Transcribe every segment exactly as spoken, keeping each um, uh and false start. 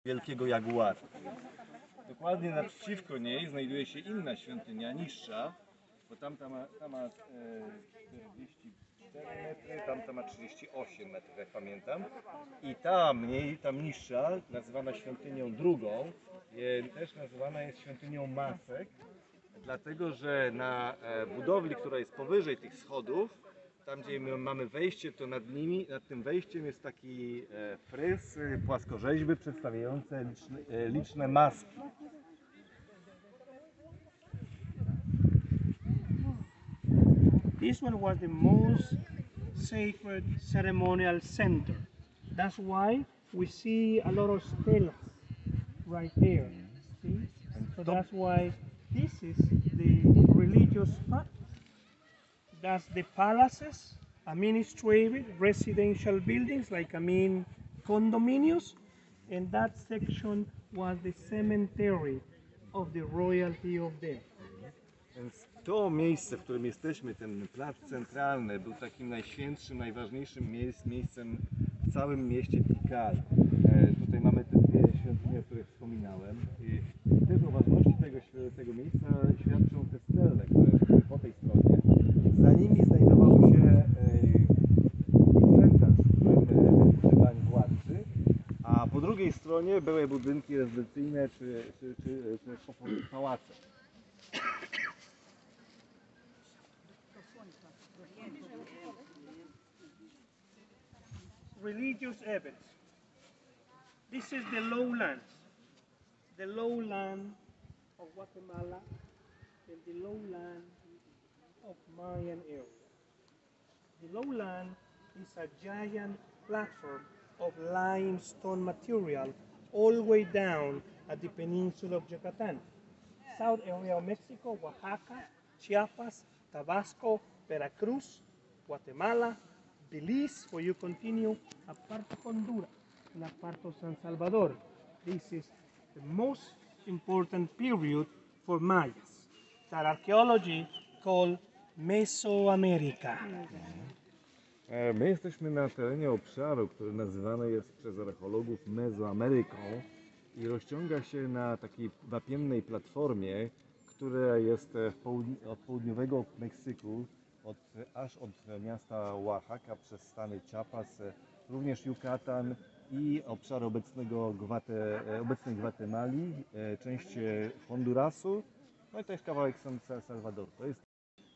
Wielkiego Jaguara. Dokładnie naprzeciwko niej znajduje się inna świątynia, niższa, bo tamta ma, ta ma e, czterdzieści cztery metry, tamta ma trzydzieści osiem metrów, jak pamiętam. I ta mniej, ta niższa, nazywana świątynią drugą, je, też nazywana jest świątynią masek, dlatego że na e, budowli, która jest powyżej tych schodów, tam gdzie my mamy wejście, to nad nimi, nad tym wejściem jest taki e, fryz, e, płaskorzeźby przedstawiające liczne, e, liczne maski. This one was the most sacred ceremonial center. That's why we see a lot of stelas right here. See? So that's why this is the religious part. That's the palaces, administrative, residential buildings, like I mean condominiums, and that section was the cemetery of the royalty of them. Więc to miejsce, w którym jesteśmy, ten plac centralny, był takim najświętszym, najważniejszym miejsc, miejscem w całym mieście Tikal. E, tutaj mamy te dwie świątynie, o których wspominałem. I też o ważności tego, tego miejsca świadczą te stele, które po tej stronie. Za nimi znajdował się e, cmentarz, w którym używali władcy, a po drugiej stronie były budynki rezydencyjne czy, czy, czy, czy pałace. Religious events. This is the lowlands, the lowland of Guatemala and the lowland of Mayan area. The lowland is a giant platform of limestone material all the way down at the peninsula of Yucatan. South area of Mexico, Oaxaca, Chiapas, Tabasco, Veracruz, Guatemala, Belize, where you continue, a part of Honduras, and a part of San Salvador. This is the most important period for Mayas that archaeology call Mesoamerica. My jesteśmy na terenie obszaru, który nazywany jest przez archeologów Mezoameryką i rozciąga się na takiej wapiennej platformie, która jest w południ od południowego Meksyku, od, aż od miasta Oaxaca przez stany Chiapas, również Yucatan i obszar obecnego Gwate, obecnej Gwatemali, część Hondurasu, no i też kawałek San Salvadoru. To jest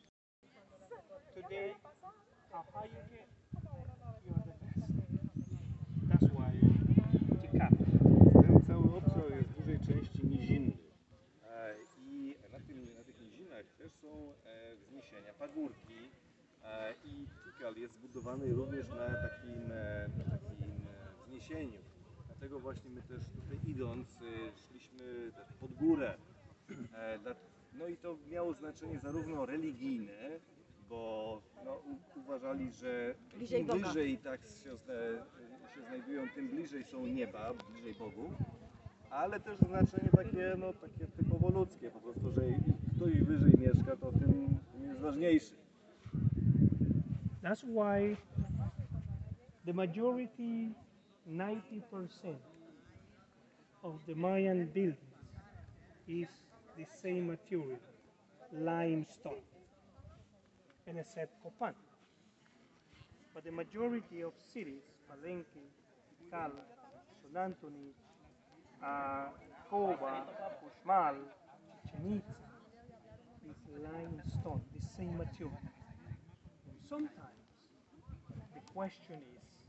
Today, how high you get, you are the best. That's why Tikal. Ten cały obszar jest w dużej części nizinny e, i na, tym, na tych nizinach też są e, wzniesienia, pagórki e, i Tikal jest zbudowany również na takim, e, na takim e, wzniesieniu. Dlatego właśnie my też tutaj idąc e, szliśmy też pod górę. E, dla, no i to miało znaczenie zarówno religijne, bo no, u, uważali, że im wyżej tak się, się znajdują, tym bliżej są nieba, bliżej Bogu, ale też znaczenie takie, no, takie typowo ludzkie, po prostu, że kto ich wyżej mieszka, to tym jest ważniejszy. That's why the majority, ninety percent of the Mayan buildings is the same material, limestone, and except Copan. But the majority of cities, Palenque, Tikal, San Antonio, uh, Coba, Uxmal, Chichen Itza, is limestone, the same material. And sometimes the question is,